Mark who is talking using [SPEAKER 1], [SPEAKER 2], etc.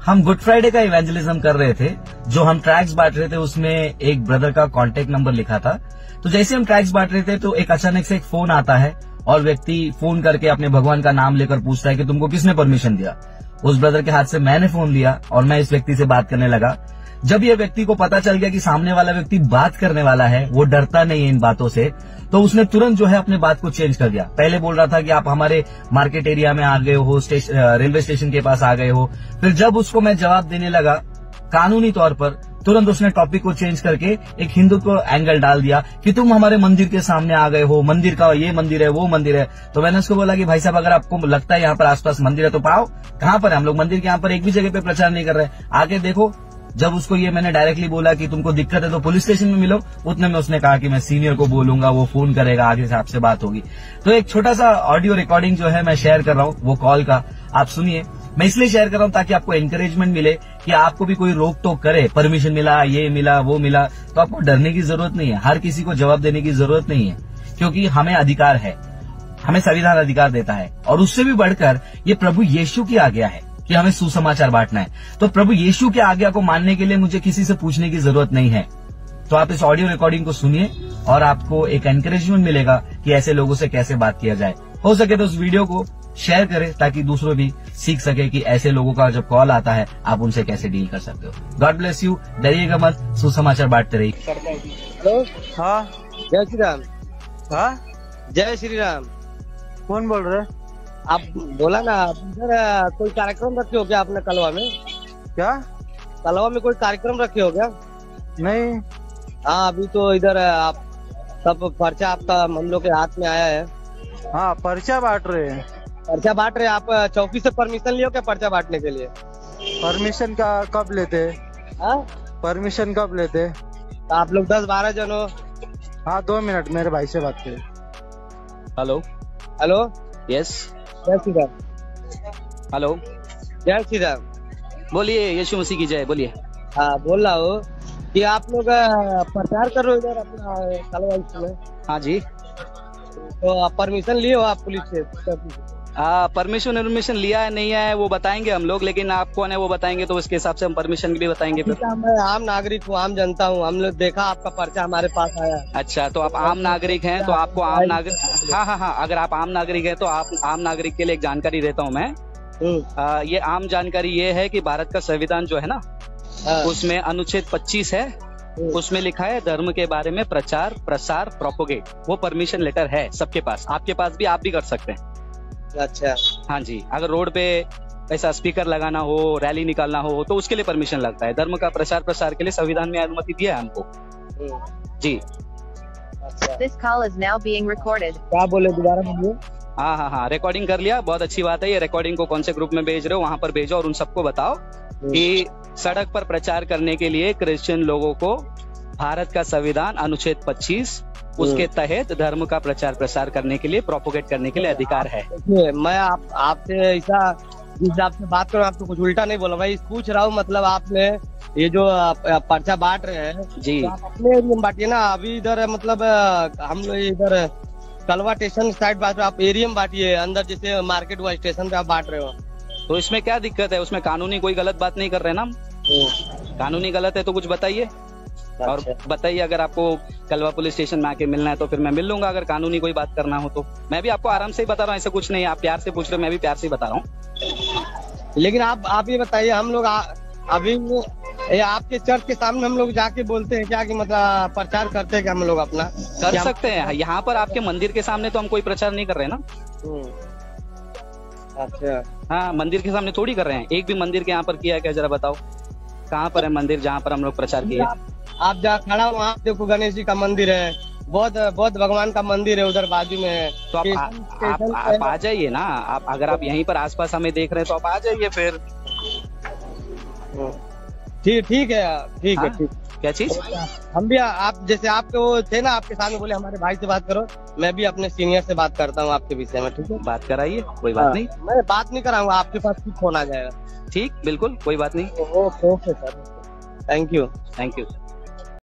[SPEAKER 1] हम good Friday का evangelism कर रहे थे। जो हम ट्रैक्स बांट रहे थे उसमें एक ब्रदर का कांटेक्ट नंबर लिखा था। तो जैसे हम ट्रैक्स बांट रहे थे तो एक अचानक से एक फोन आता है और व्यक्ति फोन करके अपने भगवान का नाम लेकर पूछता है कि तुमको किसने परमिशन दिया। उस ब्रदर के हाथ से मैंने फोन लिया और मैं इस व्यक्ति से बात करने लगा। जब ये व्यक्ति को पता चल गया कि सामने वाला व्यक्ति बात करने वाला है, वो डरता नहीं है इन बातों से, तो उसने तुरंत जो है अपने बात को चेंज कर दिया। पहले बोल रहा था कि आप हमारे मार्केट एरिया में आ गए हो, रेलवे स्टेशन के पास आ गए हो। फिर जब उसको मैं जवाब देने लगा कानूनी तौर पर, तुरंत उसने टॉपिक को चेंज करके एक हिंदुत्व एंगल डाल दिया कि तुम हमारे मंदिर के सामने आ गए हो, मंदिर का ये मंदिर है वो मंदिर है। तो मैंने उसको बोला कि भाई साहब अगर आपको लगता है यहाँ पर आसपास मंदिर है तो पाओ, कहाँ पर है? हम लोग मंदिर के यहाँ पर एक भी जगह पे प्रचार नहीं कर रहे, आके देखो। जब उसको ये मैंने डायरेक्टली बोला कि तुमको दिक्कत है तो पुलिस स्टेशन में मिलो, उतने में उसने कहा कि मैं सीनियर को बोलूंगा, वो फोन करेगा, आगे से आपसे बात होगी। तो एक छोटा सा ऑडियो रिकॉर्डिंग जो है मैं शेयर कर रहा हूँ, वो कॉल का आप सुनिए। मैं इसलिए शेयर कर रहा हूँ ताकि आपको एनकरेजमेंट मिले कि आपको भी कोई रोक टोक करे, परमिशन मिला, ये मिला, वो मिला, तो आपको डरने की जरूरत नहीं है। हर किसी को जवाब देने की जरूरत नहीं है, क्योंकि हमें अधिकार है, हमें संविधान अधिकार देता है। और उससे भी बढ़कर ये प्रभु यीशु की आज्ञा है कि हमें सुसमाचार बांटना है। तो प्रभु यीशु की आज्ञा को मानने के लिए मुझे किसी से पूछने की जरूरत नहीं है। तो आप इस ऑडियो रिकॉर्डिंग को सुनिए और आपको एक एनकरेजमेंट मिलेगा कि ऐसे लोगों से कैसे बात किया जाए। हो सके तो उस वीडियो को शेयर करें ताकि दूसरों भी सीख सके कि ऐसे लोगों का जब कॉल आता है आप उनसे कैसे डील कर सकते हो। गॉड ब्लेस यू, डरिएगा मत, सुसमाचार बांटते रहिए।
[SPEAKER 2] हेलो,
[SPEAKER 3] हाँ
[SPEAKER 2] जय श्री राम।
[SPEAKER 3] हाँ,
[SPEAKER 2] जय श्री राम।
[SPEAKER 3] कौन बोल रहे?
[SPEAKER 2] आप बोला ना इधर कोई कार्यक्रम रखे हो क्या आपने कलवा में?
[SPEAKER 3] क्या?
[SPEAKER 2] कलवा में कोई कार्यक्रम रखे हो क्या?
[SPEAKER 3] नहीं।
[SPEAKER 2] हाँ, अभी तो इधर आप सब पर्चा आपका हम लोग के हाथ में आया है।
[SPEAKER 3] हाँ, पर्चा बांट रहे हैं।
[SPEAKER 2] पर्चा बांट रहे हैं आप? चौकी से परमिशन लियो क्या पर्चा बांटने के लिए?
[SPEAKER 3] परमिशन का कब लेते?
[SPEAKER 2] हाँ,
[SPEAKER 3] परमिशन कब लेते?
[SPEAKER 2] तो आप लोग 10-12 जन हो।
[SPEAKER 3] हाँ, 2 मिनट मेरे भाई से बात करें।
[SPEAKER 4] हेलो।
[SPEAKER 2] Hello,
[SPEAKER 4] yes.
[SPEAKER 2] जय श्री राम।
[SPEAKER 4] हेलो,
[SPEAKER 2] जय श्री राम।
[SPEAKER 4] बोलिए, यीशु मसीह की जय। बोलिए।
[SPEAKER 2] हाँ, बोल रहा हूँ कि आप लोग प्रचार कर रहे हो इधर अपना कलवा में?
[SPEAKER 4] हाँ जी।
[SPEAKER 2] तो आप परमिशन लिए हो आप पुलिस से?
[SPEAKER 4] परमिशन लिया है नहीं है वो बताएंगे हम लोग, लेकिन आप कौन है वो बताएंगे तो उसके हिसाब से हम परमिशन भी बताएंगे।
[SPEAKER 2] मैं आम नागरिक हूँ, आम जनता हूँ। हम लोग देखा आपका पर्चा हमारे पास आया।
[SPEAKER 4] अच्छा, तो आप आम नागरिक हैं तो आपको आम नागरिक, हाँ, अगर आप आम नागरिक हैं तो आप आम नागरिक के लिए एक जानकारी देता हूँ मैं। ये आम जानकारी ये है कि भारत का संविधान जो है ना, उसमें अनुच्छेद 25 है, उसमें लिखा है धर्म के बारे में प्रचार प्रसार प्रोपोगेट। वो परमिशन लेटर है सबके पास, आपके पास भी, आप भी कर सकते हैं।
[SPEAKER 2] अच्छा,
[SPEAKER 4] हाँ जी। अगर रोड पे ऐसा स्पीकर लगाना हो, रैली निकालना हो तो उसके लिए परमिशन लगता है। धर्म का प्रचार प्रसार के लिए संविधान में अनुमति दिया है हमको जी।
[SPEAKER 5] This call is now being recorded.
[SPEAKER 2] क्या बोले, दोबारा बोलिए।
[SPEAKER 4] हाँ, रिकॉर्डिंग कर लिया, बहुत अच्छी बात है। ये रिकॉर्डिंग को कौन से ग्रुप में भेज रहे हो वहाँ पर भेजो और उन सबको बताओ कि सड़क पर प्रचार करने के लिए क्रिश्चियन लोगों को भारत का संविधान अनुच्छेद 25 उसके तहत धर्म का प्रचार प्रसार करने के लिए, प्रोपोगेट करने के लिए अधिकार है।
[SPEAKER 2] मैं आपसे ऐसा जिस आपसे बात करूँ, आपको कुछ उल्टा नहीं बोला भाई, पूछ रहा हूँ। मतलब आपने ये जो पर्चा बांट रहे हैं
[SPEAKER 4] जी,
[SPEAKER 2] तो आप अपने एरिया में बांटिए ना। अभी इधर मतलब हम लोग इधर कलवा स्टेशन साइड बांट रहे, आप एरिया में बांटिए, अंदर जैसे मार्केट हुआ स्टेशन पे आप बांट रहे हो।
[SPEAKER 4] तो इसमें क्या दिक्कत है? उसमें कानूनी कोई गलत बात नहीं कर रहे ना हम। कानूनी गलत है तो कुछ बताइए। और बताइए, अगर आपको कलवा पुलिस स्टेशन में आके मिलना है तो फिर मैं मिल लूंगा। अगर कानूनी कोई बात करना हो तो मैं भी आपको आराम से ही बता रहा हूँ, ऐसा कुछ नहीं है। आप प्यार से पूछ रहे हो, मैं भी प्यार से ही बता रहा हूँ।
[SPEAKER 2] लेकिन आप ये बताइए, हम लोग अभी आपके चर्च के सामने हम लोग जाके बोलते हैं क्या कि मतलब प्रचार करते हैं क्या? हम लोग अपना
[SPEAKER 4] कर सकते हैं। यहाँ पर आपके मंदिर के सामने तो हम कोई प्रचार नहीं कर रहे ना।
[SPEAKER 2] अच्छा,
[SPEAKER 4] हाँ, मंदिर के सामने थोड़ी कर रहे हैं। एक भी मंदिर के यहाँ पर किया है क्या? जरा बताओ, कहाँ पर है मंदिर जहाँ पर हम लोग प्रचार किए?
[SPEAKER 2] आप जहाँ खड़ा हो वहाँ देखो, गणेश जी का मंदिर है, बहुत भगवान का मंदिर है उधर बाजू में है।
[SPEAKER 4] तो आप आ जाइए ना। आप अगर आप यहीं पर आसपास हमें देख रहे हैं तो आप आ जाइए फिर।
[SPEAKER 2] ठीक है।
[SPEAKER 4] क्या चीज?
[SPEAKER 2] हम भी आप जैसे आपके वो थे ना, आपके सामने बोले हमारे भाई से बात करो, मैं भी अपने सीनियर से बात करता हूँ आपके विषय में। ठीक है,
[SPEAKER 4] बात कराइए, कोई बात नहीं।
[SPEAKER 2] मैं बात नहीं कराऊंगा, आपके पास खुद फोन आ जाएगा।
[SPEAKER 4] ठीक, बिल्कुल कोई बात नहीं।
[SPEAKER 2] Okay sir, thank you.